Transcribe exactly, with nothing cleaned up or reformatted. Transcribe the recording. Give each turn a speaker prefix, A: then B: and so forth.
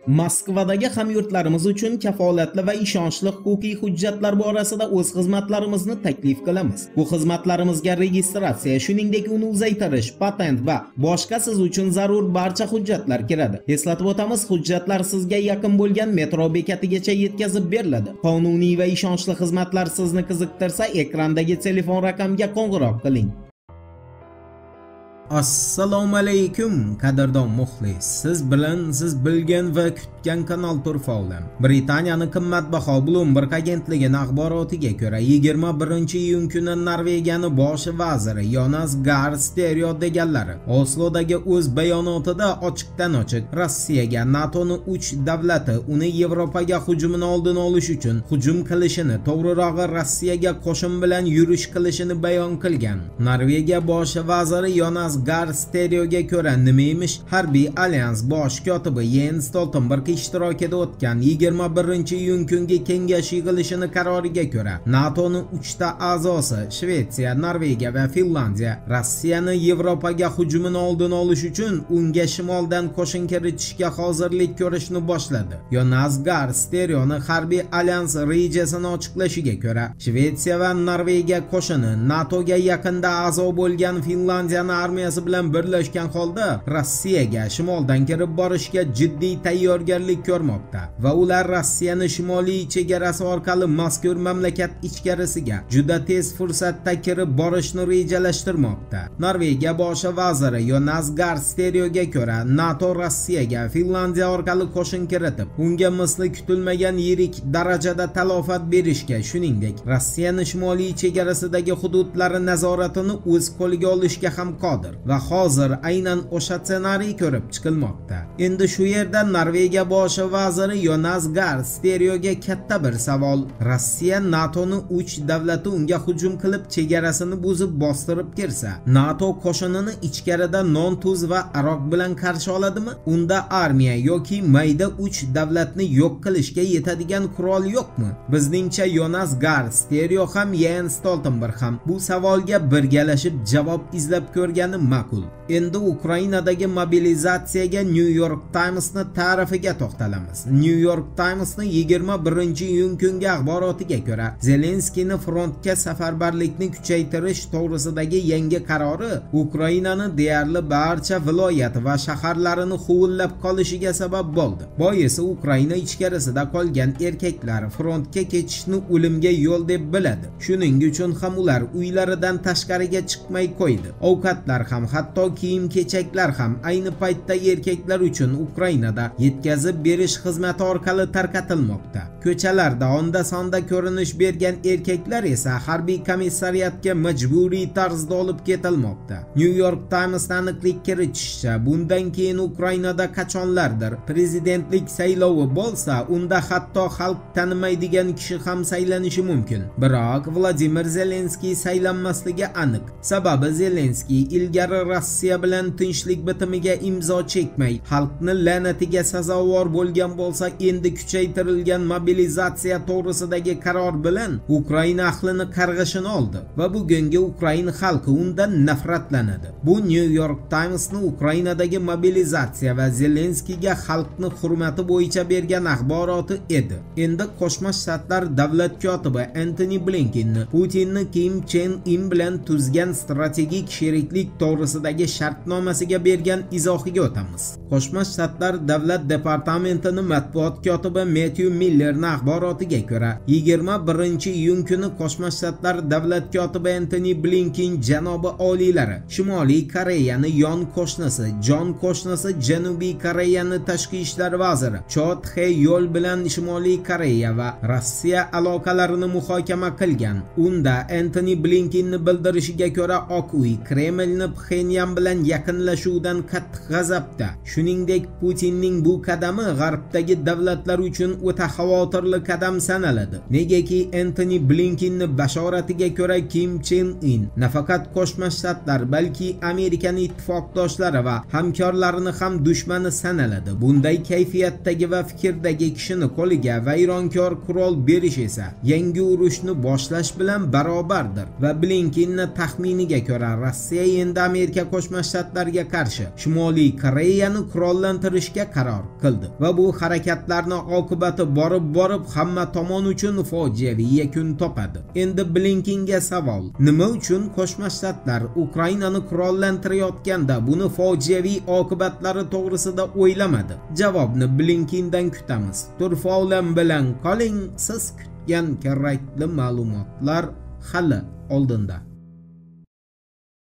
A: Moskvadagi hamyurtlarimiz uchun kafolatli va ishonchli huquqiy hujjatlar borasida o'z xizmatlarimizni taklif qilamiz. Bu xizmatlarimizga registratsiya, shuningdek uni uzaytirish, patent va boshqa siz uchun zarur barcha hujjatlar kiradi. Eslatib o'tamiz, hujjatlar sizga yaqin bo'lgan metro bekatigacha yetkazib beriladi. Qonuniy va ishonchli xizmatlar sizni qiziqtirsa, ekrandagi telefon raqamga qo'ng'iroq qiling. Assalomu alaykum qadrdon muxlis. Siz bilan siz bilgan va kutgan kanal Turfovlim. Britaniyaning qimmatbaho Bloomberg agentligining axborotiga ko'ra, yigirma birinchi iyun kuni Norvegiyaning bosh vaziri Jonas Gahr Støre deganlari Oslodagi o'z bayonotida ochiqdan-ochiq Rossiyaga NATOning uch davlati uni Yevropaga hujumini oldini olish uchun hujum qilishini, to'g'rirog'i Rossiyaga qo'shin bilan yurish qilishini bayon qilgan. Norvegiya bosh vaziri Jonas Gahr Størega ko'ra nima emish? Harbiy alyans bosh kotibi Jens Stoltenberg ishtirokida o'tgan yigirma birinchi iyun kungi kengash yig'ilishini qaroriga ko'ra, NATOning uchta a'zosi Shvetsiya, Norvegiya va Finlandiya Rossiyani Yevropaga hujumini oldini olish uchun unga shimoldan qo'shin kiritishga hozirlik ko'rishni boshladi. Jonas Gahr Støryoning harbiy alyans rejasini ochiqlashiga ko'ra, Shvetsiya va Norvegiya qo'shini NATOga yaqinda a'zo bo'lgan Finlandiyaning armiyasi bilan birlashgan holda Rossiyaga shimoldan kirib borishga jiddiy tayyorgarlik ko'rmoqda va ular Rossiyani shimoliy chegarasi orqali mazkur mamlakat ichkarisiga juda tez fursatda kirib borishni rejalashtirmoqda. Norvegiya bosh vaziri Jonas Gahr Støryoga ko'ra, NATO Rossiyaga Finlandiya orqali qo'shin kiritib, unga misli kutilmagan yirik darajada talofat berishga, shuningdek, Rossiyaning shimoliy chegarasidagi hududlari nazoratini o'z qo'liga olishga ham qodir. Va hozir aynan o'sha ssenariy ko'rib chiqilmoqda. Endi shu yerda Norvegiya bosh vaziri Jonas Gahr Støryoga katta bir savol. Rossiya NATOning uch davlati unga hujum qilib chegarasini buzib bostirib kirsa, NATO qo'shinini ichkarida non, tuz va aroq bilan qarshi oladimi? Unda armiya yoki mayda uch davlatni yo'q qilishga yetadigan qurol yo'qmi? Bizningcha Jonas Gahr Støryo ham Jens Stoltenberg ham bu savolga birgalashib javob izlab ko'rgani ma'qul. Endi Ukrainadagi mobilizatsiyaga New York Times'ni ta'rifiga to'xtalamiz. New York Times'ning yigirma birinchi iyun kungi axborotiga ko'ra, Zelenskiyning frontga safarbarlikni kuchaytirish to'g'risidagi yangi qarori Ukrainaning deyarli barcha viloyat va shaharlarini huvullab qolishiga sabab bo'ldi. Boisi Ukraina ichkarisida qolgan erkaklar frontga ketishni o'limga yo'l deb biladi. Shuning uchun ham ular uylaridan tashqariga chiqmay qo'ydi. Ovqatlar ham, hatto kiyim-kechaklar ham ayni paytda erkaklar uchun Ukrainada yetkazib berish xizmati orqali tarqatilmoqda. Ko'chalarda onda-sonda ko'rinish bergan erkaklar esa harbiy komissariyatga majburiy tarzda olib ketilmoqda. New York Times aniqlik kiritishicha, bundan keyin Ukrainada qachonlardir prezidentlik saylovi bo'lsa, unda hatto xalq tanimaydigan kishi ham saylanishi mumkin. Biroq Vladimir Zelenskiy saylanmasligi aniq. Sababi Zelenskiy ilgari Rossiya bilan tinchlik bitimiga imzo chekmay, xalqni la'natiga sazovor bo'lgan bo'lsa, endi kuchaytirilgan mobilizatsiya to'g'risidagi qaror bilan Ukraina ahlini qarg'ishini oldi va bugungi Ukraina xalqi undan nafratlanadi. Bu New York Times'ning Ukrainadagi mobilizatsiya va Zelenskiyga xalqni hurmati bo'yicha bergan axboroti edi. Endi Qo'shma Shtatlar davlat kotibi Antony Blinkenni Putinni Kim Chen In bilan tuzgan strategik sheriklik to'g'risidagi shartnomasiga bergan izohiga o'tamiz. Qo'shma Shtatlar davlat departamentining matbuot kotibi Matthew Millerning axborotiga ko'ra, yigirma birinchi iyun kuni Qo'shma Shtatlar davlat kotibi Antony Blinken janobi oliylari Shimoliy Koreyani yon qo'shnisi, jon qo'shnisi Janubiy Koreyani tashqi ishlar vaziri Cho Tae-yool bilan Shimoliy Koreya va Rossiya aloqalarini muhokama qilgan. Unda Antony Blinkenning bildirishiga ko'ra, Oq uy Kremlni Pxenyan bilan yaqinlashuvdan qattiq g'azabda. Shuningdek, Putinning bu qadami g'arbdagi davlatlar uchun o'ta xavotirli qadam sanaladi. Negaki Antony Blinkenning bashoratiga ko'ra, Kim Chen In nafaqat Qo'shma Shtatlar, balki Amerikaning ittifoqdoshlari va hamkorlarini ham dushmani sanaladi. Bunday kayfiyatdagi va fikrdagi kishini qo'liga vayronkor qurol berish esa yangi urushni boshlash bilan barobardir va Blinkenning taxminiga ko'ra, Rossiya endi Amerika Qo'shma Shtatlariga qarshi Shimoliy Koreyani qurollantirishga qaror qildi va bu harakatlarning oqibati borib-borib hamma tomon uchun fojiaviy yakun topadi. Endi Blinkenga savol: nima uchun Qo'shma Shtatlar Ukrainani qurollantirayotganda buni fojiaviy oqibatlari to'g'risida o'ylamadi? Javobni Blinkendan kutamiz. Turfa-olam bilan qoling, siz kutgan kerakli ma'lumotlar hali oldinda.